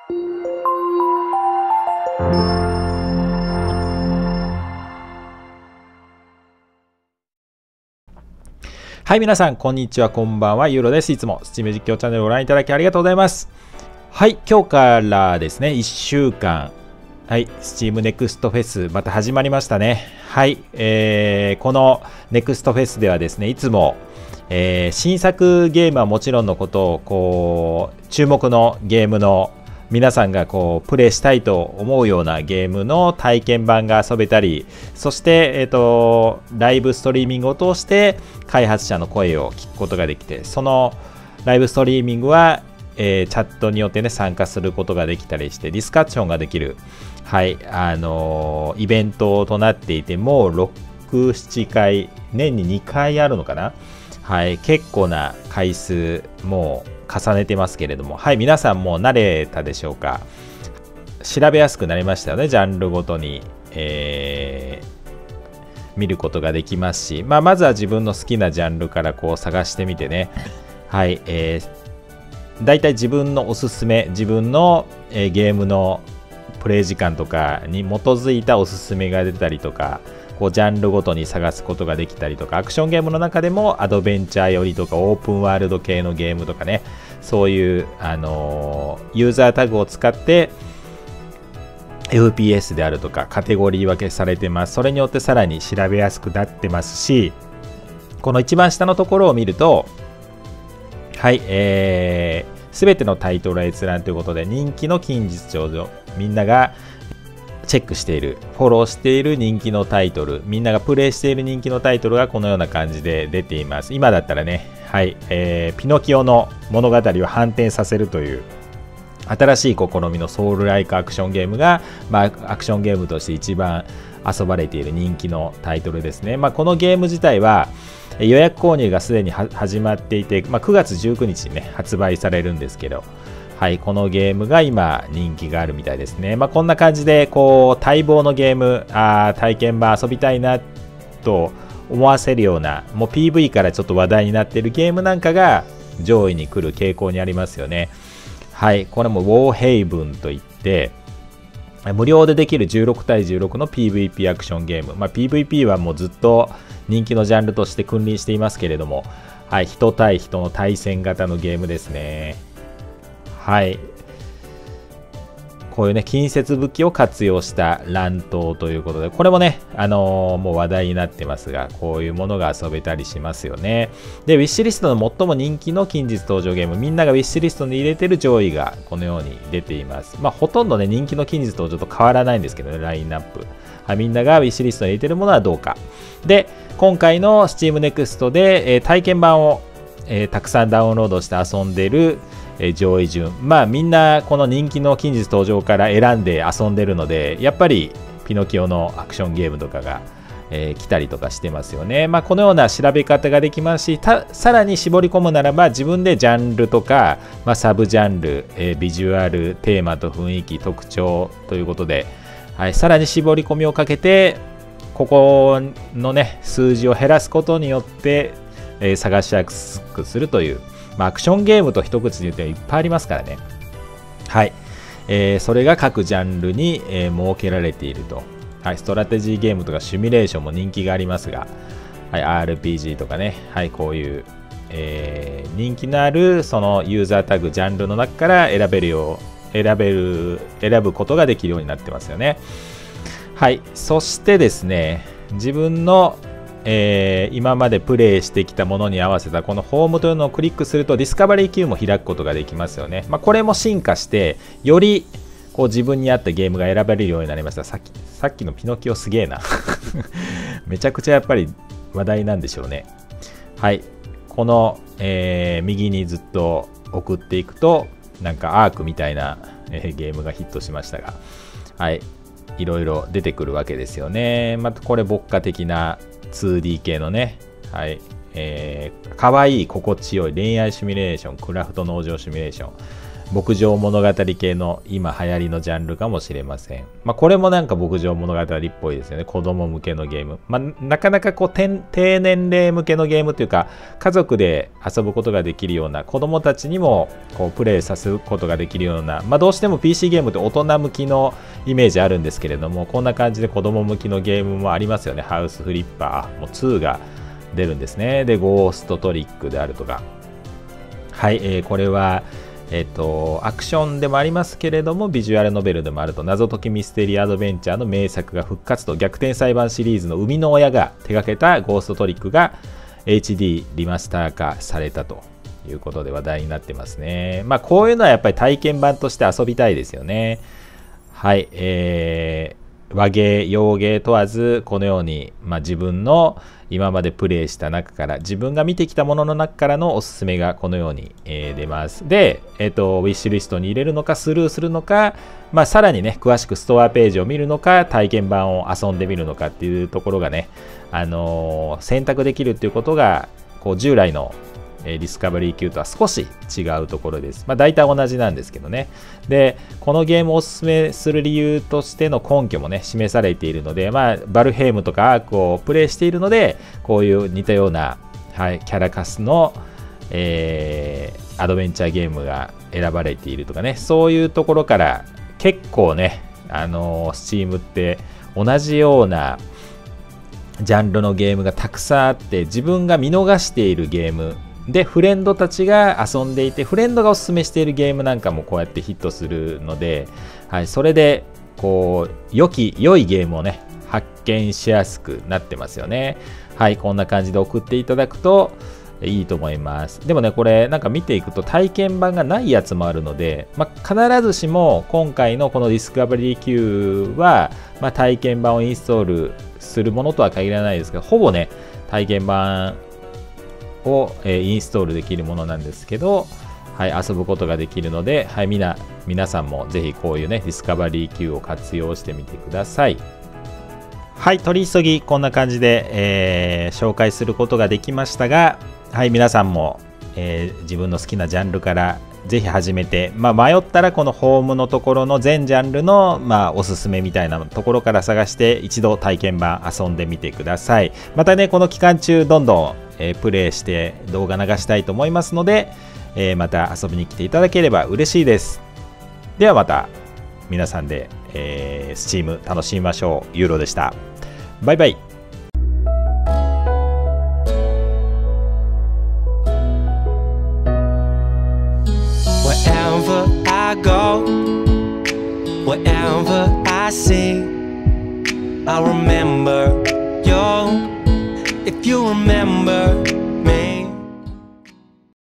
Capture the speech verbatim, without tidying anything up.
はい、皆さん、こんにちは、こんばんは、ユーロです。いつも Steam 実況チャンネルをご覧いただきありがとうございます。はい、今日からですね、いっしゅうかん、はい、Steam Next Fest、また始まりましたね。はい、えー、この Next Fest ではですね、いつも、えー、新作ゲームはもちろんのことを、こう、注目のゲームの皆さんがこうプレイしたいと思うようなゲームの体験版が遊べたり、そして、えーと、ライブストリーミングを通して開発者の声を聞くことができて、そのライブストリーミングは、えー、チャットによってね参加することができたりしてディスカッションができる、はいあのー、イベントとなっていて、もうろく、ななかい、年ににかいあるのかな、はい、結構な回数もう重ねてますけれども、はい、皆さんもう慣れたでしょうか。調べやすくなりましたよね、ジャンルごとに、えー、見ることができますし、まあ、まずは自分の好きなジャンルからこう探してみてね、はい、えー、だいたい自分のおすすめ、自分の、えー、ゲームのプレイ時間とかに基づいたおすすめが出たりとか、こうジャンルごとに探すことができたりとか、アクションゲームの中でもアドベンチャー寄りとかオープンワールド系のゲームとかね、そういう、あのー、ユーザータグを使って エフピーエス であるとかカテゴリー分けされてます。それによってさらに調べやすくなってますし、この一番下のところを見ると、はい、えー、全てのタイトル閲覧ということで、人気の近日頂上、みんながチェックしている、フォローしている人気のタイトル、みんながプレイしている人気のタイトルがこのような感じで出ています。今だったらね、はい、えー、ピノキオの物語を反転させるという新しい試みのソウルライクアクションゲームが、まあ、アクションゲームとして一番遊ばれている人気のタイトルですね。まあ、このゲーム自体は予約購入がすでに始まっていて、まあ、くがつじゅうくにちにね発売されるんですけど、はい、このゲームが今人気があるみたいですね。まあ、こんな感じでこう待望のゲーム、あー体験版遊びたいなと思わせるような、もう ピーブイ からちょっと話題になっているゲームなんかが上位に来る傾向にありますよね。はい、これもウォーヘイブンといって無料でできるじゅうろくたいじゅうろくの ピーブイピー アクションゲーム、まあ、ピーブイピー はもうずっと人気のジャンルとして君臨していますけれども、はい、人対人の対戦型のゲームですね。はい、こういうね近接武器を活用した乱闘ということで、これもね、あのー、もう話題になってますが、こういうものが遊べたりしますよね。でウィッシュリストの最も人気の近日登場ゲーム、みんながウィッシュリストに入れてる上位がこのように出ています。まあほとんどね人気の近日登場と変わらないんですけどね、ラインナップ、はい、みんながウィッシュリストに入れてるものはどうかで、今回の Steam Next で、えー、体験版を、えー、たくさんダウンロードして遊んでる上位順、まあみんなこの人気の近日登場から選んで遊んでるので、やっぱりピノキオのアクションゲームとかが、えー、来たりとかしてますよね。まあこのような調べ方ができますし、たさらに絞り込むならば自分でジャンルとか、まあ、サブジャンル、えー、ビジュアル、テーマと雰囲気、特徴ということで、はい、さらに絞り込みをかけてここのね数字を減らすことによって、えー、探しやすくするという、まあ、アクションゲームと一口で言っていっぱいありますからね。はい、えー、それが各ジャンルに、えー、設けられていると。はい、ストラテジーゲームとかシミュレーションも人気がありますが、はい、アールピージー とかね、はい、こういう、えー、人気のあるそのユーザータグジャンルの中から選べるよう選べる選ぶことができるようになってますよね。はい、そしてですね、自分のえー、今までプレイしてきたものに合わせたこのホームというのをクリックするとディスカバリーキューも開くことができますよね。まあ、これも進化してよりこう自分に合ったゲームが選べるようになりました。さっきさっきのピノキオすげえなめちゃくちゃやっぱり話題なんでしょうね。はい、この、えー、右にずっと送っていくとなんかアークみたいな、えー、ゲームがヒットしましたが、はい、いろいろ出てくるわけですよね。またこれ牧歌的なツーディー 系のね、はい、えー、かわいい心地よい恋愛シミュレーション、クラフト農場シミュレーション、 牧場物語系の今流行りのジャンルかもしれません。まあ、これもなんか牧場物語っぽいですよね。子供向けのゲーム。まあ、なかなかこう低年齢向けのゲームというか、家族で遊ぶことができるような、子供たちにもこうプレイさせることができるような、まあ、どうしても ピーシー ゲームって大人向きのイメージあるんですけれども、こんな感じで子供向きのゲームもありますよね。ハウスフリッパー、もうツーが出るんですね。で、ゴーストトリックであるとか。はい、えー、これは、えっと、アクションでもありますけれども、ビジュアルノベルでもあると、謎解きミステリーアドベンチャーの名作が復活と、逆転裁判シリーズの生みの親が手掛けたゴーストトリックが エイチディー リマスター化されたということで話題になってますね。まあ、こういうのはやっぱり体験版として遊びたいですよね。はい、えー、和芸、洋芸問わず、このように、まあ、自分の今までプレイした中から、自分が見てきたものの中からのおすすめがこのように、えー、出ます。で、えっと、ウィッシュリストに入れるのか、スルーするのか、まあ、さらにね、詳しくストアページを見るのか、体験版を遊んでみるのかっていうところがね、あのー、選択できるっていうことが、こう従来のディスカバリー級とは少し違うところです。まあ、大体同じなんですけどね。で、このゲームをおすすめする理由としての根拠もね、示されているので、まあ、バルヘイムとかアークをプレイしているので、こういう似たような、はい、キャラカスの、えー、アドベンチャーゲームが選ばれているとかね、そういうところから結構ね、あのー、Steam って同じようなジャンルのゲームがたくさんあって、自分が見逃しているゲーム、でフレンドたちが遊んでいて、フレンドがおすすめしているゲームなんかもこうやってヒットするので、はい、それでこう良き良いゲームをね発見しやすくなってますよね。はい、こんな感じで送っていただくといいと思います。でもね、これなんか見ていくと体験版がないやつもあるので、まあ、必ずしも今回のこのディスカバリー Q は、まあ、体験版をインストールするものとは限らないですけど、ほぼね体験版を、えー、インストールできるものなんですけど、はい、遊ぶことができるので、はい、みな皆さんもぜひこういうねディスカバリー Q を活用してみてください。はい、取り急ぎこんな感じで、えー、紹介することができましたが、はい、皆さんも、えー、自分の好きなジャンルからぜひ始めて、まあ、迷ったらこのホームのところの全ジャンルの、まあ、おすすめみたいなところから探して一度体験版遊んでみてください。またね、この期間中どんどん、えー、プレイして動画流したいと思いますので、えー、また遊びに来ていただければ嬉しいです。ではまた皆さんで、えー、Steam 楽しみましょう。ユーロでした。バイバイ。 Wherever I go, wherever I see, I remember you. If you remember